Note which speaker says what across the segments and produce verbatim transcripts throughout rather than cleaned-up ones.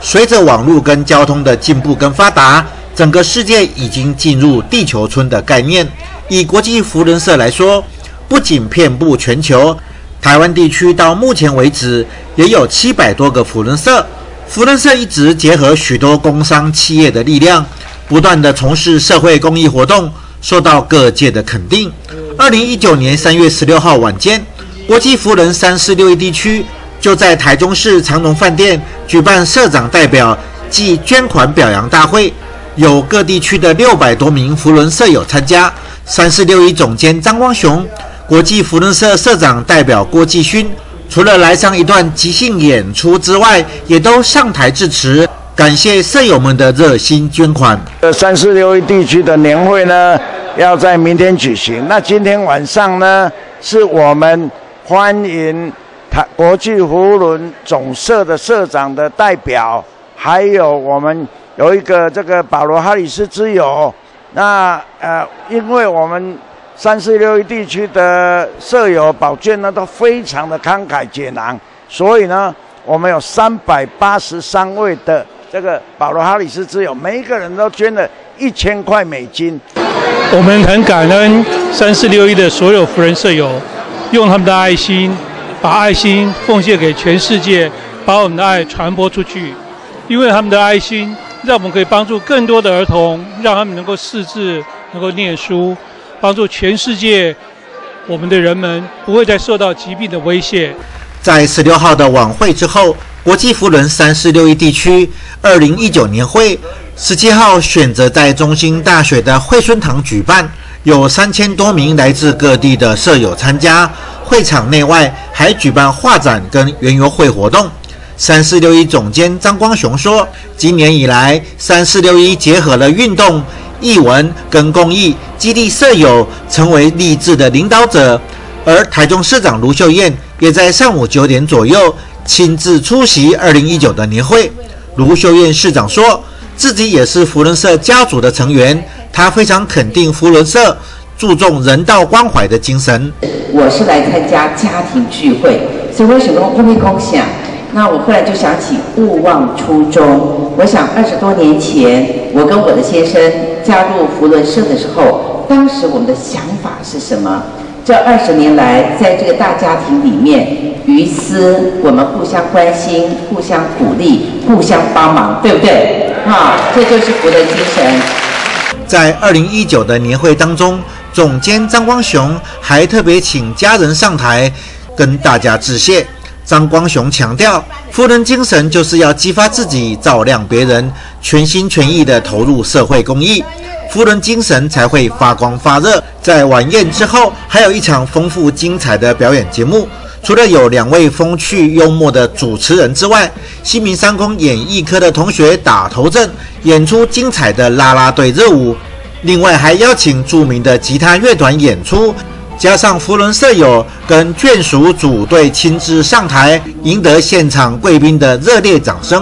Speaker 1: 随着网络跟交通的进步跟发达，整个世界已经进入地球村的概念。以国际扶轮社来说，不仅遍布全球，台湾地区到目前为止也有七百多个扶轮社。扶轮社一直结合许多工商企业的力量，不断地从事社会公益活动，受到各界的肯定。二零一九年三月十六号晚间，国际扶轮三四六一地区就在台中市长荣饭店举办社长代表暨捐款表扬大会，有各地区的六百多名扶轮社友参加。三四六一总监张光雄、国际扶轮社社长代表郭继勋，除了来上一段即兴演出之外，也都上台致辞，感谢社友们的热心捐款。
Speaker 2: 三四六一地区的年会呢，要在明天举行。那今天晚上呢，是我们欢迎台国际扶轮总社的社长的代表，还有我们有一个这个保罗哈里斯之友。那呃，因为我们三四六一地区的社友宝捐呢，都非常的慷慨解囊，所以呢，我们有三百八十三位的这个保罗哈里斯之友，每一个人都捐了一千块美金。
Speaker 3: 我们很感恩三四六一的所有扶轮社友，用他们的爱心，把爱心奉献给全世界，把我们的爱传播出去。因为他们的爱心，让我们可以帮助更多的儿童，让他们能够识字，能够念书，帮助全世界我们的人们不会再受到疾病的威胁。
Speaker 1: 在十六号的晚会之后，国际扶轮三四六一地区二零一九年会十七号选择在中兴大学的惠孙堂举办，有三千多名来自各地的社友参加。会场内外还举办画展跟园游会活动。三四六一总监张光雄说，今年以来三四六一结合了运动、艺文跟公益，激励社友成为励志的领导者。而台中市长卢秀燕也在上午九点左右亲自出席二零一九的年会。卢秀燕市长说，自己也是扶轮社家族的成员，她非常肯定扶轮社注重人道关怀的精神。
Speaker 4: 我是来参加家庭聚会，所以为什么我会共享？那我忽然就想起勿忘初衷。我想二十多年前，我跟我的先生加入扶轮社的时候，当时我们的想法是什么？这二十年来，在这个大家庭里面，于私我们互相关心、互相鼓励、互相帮忙，对不对？啊，这就是扶轮精神。
Speaker 1: 在二零一九的年会当中，总监张光雄还特别请家人上台跟大家致谢。张光雄强调，扶轮精神就是要激发自己，照亮别人，全心全意地投入社会公益，扶轮精神才会发光发热。在晚宴之后，还有一场丰富精彩的表演节目，除了有两位风趣幽默的主持人之外，西明三公演艺科的同学打头阵，演出精彩的啦啦队热舞，另外还邀请著名的吉他乐团演出，加上扶轮社友跟眷属组队亲自上台，赢得现场贵宾的热烈掌声。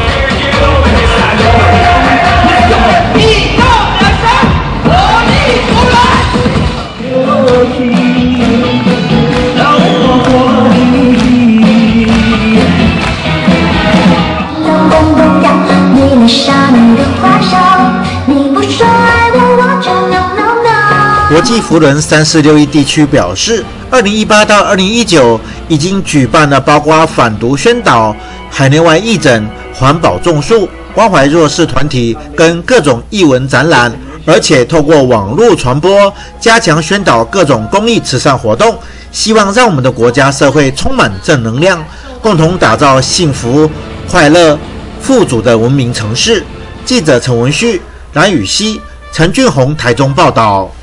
Speaker 1: 国际扶轮三四六一地区表示，二零一八到二零一九已经举办了包括反毒宣导、海内外义诊、环保种树、关怀弱势团体跟各种艺文展览，而且透过网络传播，加强宣导各种公益慈善活动，希望让我们的国家社会充满正能量，共同打造幸福、快乐、富足的文明城市。记者陈文旭、蓝宇熙、陈俊宏台中报道。